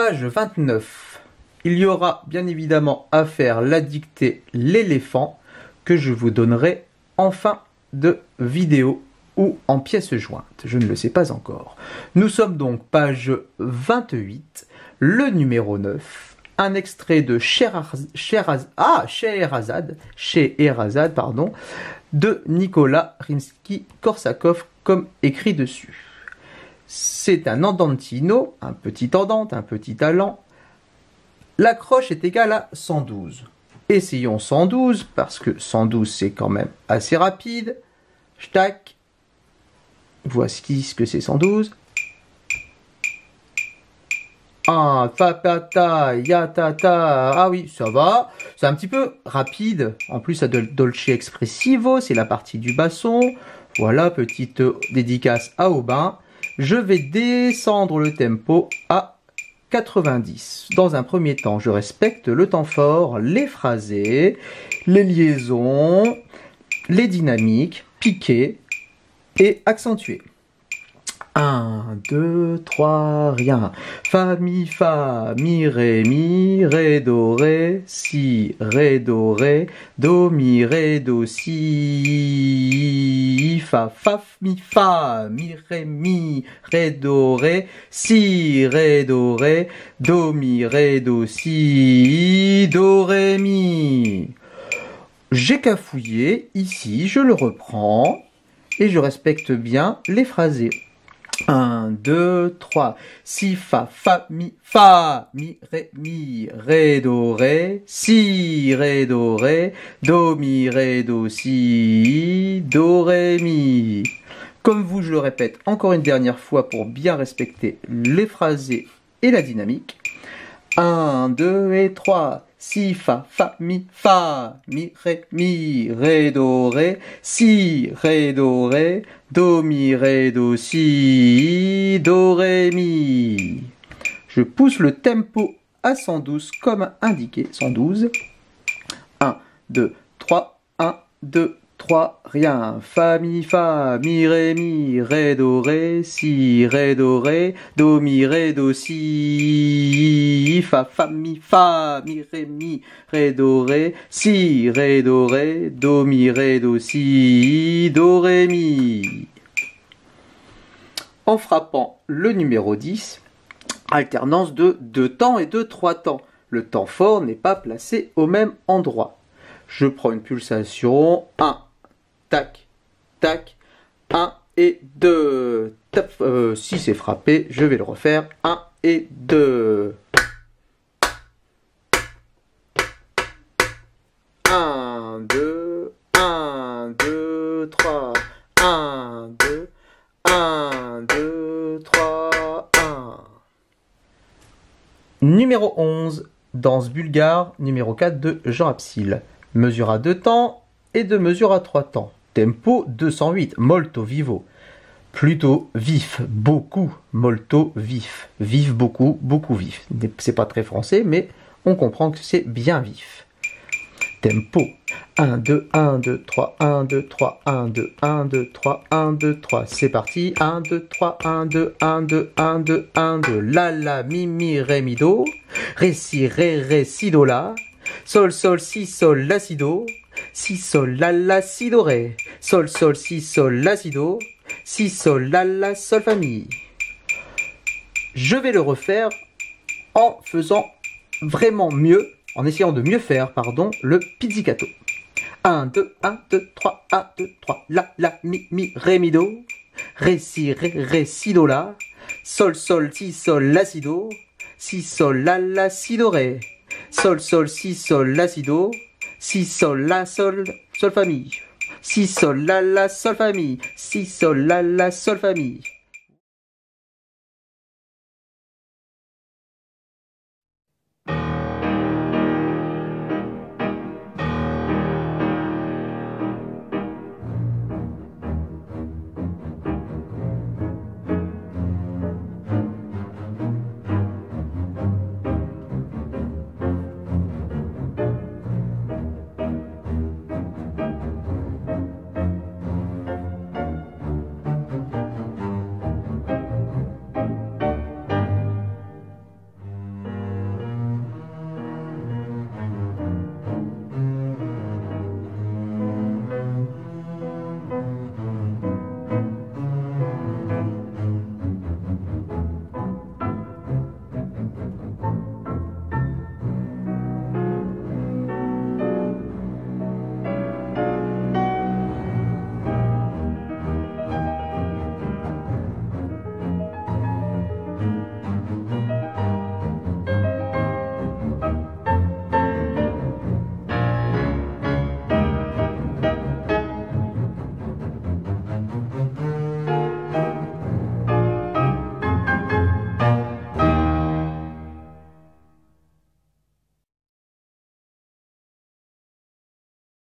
Page 29. Il y aura bien évidemment à faire la dictée l'éléphant que je vous donnerai en fin de vidéo ou en pièces jointes. Je ne le sais pas encore. Nous sommes donc page 28, le numéro 9, un extrait de Scheherazade, de Nicolas Rimsky-Korsakov comme écrit dessus. C'est un andantino, un petit andante, un petit talent. L'accroche est égale à 112. Essayons 112, parce que 112 c'est quand même assez rapide. Tac. Voici ce que c'est 112. Ah, ta yatata. Ah oui, ça va. C'est un petit peu rapide. En plus, ça dolce expressivo, c'est la partie du basson. Voilà, petite dédicace à Aubin. Je vais descendre le tempo à 90. Dans un premier temps, je respecte le temps fort, les phrasés, les liaisons, les dynamiques, piquées et accentuées. 1, 2, 3, rien. Fa, mi, ré, do, ré, si, ré, do, mi, do, si, fa, mi, ré, do, si, ré, do, mi, do, si, do, ré, mi. J'ai cafouillé, ici, je le reprends et je respecte bien les phrasés. 1, 2, 3, si, fa, mi, ré, do, si, ré, do, mi, do, si, do, ré, mi. Comme vous, je le répète encore une dernière fois pour bien respecter les phrasés et la dynamique. 1, 2 et 3. Si, fa, mi, ré, do, si, ré, do, mi, do, si, do, ré, mi. Je pousse le tempo à 112 comme indiqué. 112. 1, 2, 3, 1, 2, 3, rien. Fa, mi, ré, do, si, ré, do, mi, do, si, fa, mi, ré, do, si, ré, do, mi, do, si, do, ré, mi. En frappant le numéro 10, alternance de 2 temps et de 3 temps. Le temps fort n'est pas placé au même endroit. Je prends une pulsation, 1, tac, tac, 1 et 2. Si c'est frappé, je vais le refaire, 1 et 2. 1, 2, 1, 2, 3, 1, 2, 1, 2, 3, 1. Numéro 11, danse bulgare, numéro 4 de Jean Absil. Mesure à 2 temps et 2 mesures à 3 temps. Tempo 208, molto vivo. Plutôt vif, beaucoup, molto vif. Vif, beaucoup, beaucoup vif. C'est pas très français, mais on comprend que c'est bien vif. Tempo 1, 2, 1, 2, 3, 1, 2, 3, 1, 2, 1, 2, 3, 1, 2, 3. C'est parti. 1, 2, 3, 1, 2, 1, 2, 1, 2, 1, 2. La, mi, ré, mi, do. Ré, si, do, la. Sol, si, sol, la, si, do. Si, sol, la, si, do, ré. Sol, si, sol, la, si, do. Si, sol, la, sol, fa, mi. Je vais le refaire en faisant vraiment mieux, en essayant de mieux faire, le pizzicato. 1, 2, 1, 2, 3, 1, 2, 3. La, mi, ré, mi, do. Ré, si, do, la. Sol, si, sol, la, si, do. Si, sol, la, si, do, ré. Sol, si, sol, la, si, do. Si, sol, la, sol, fa, mi. Si, sol, la, sol, fa, mi. Si, sol, la, sol, fa, mi.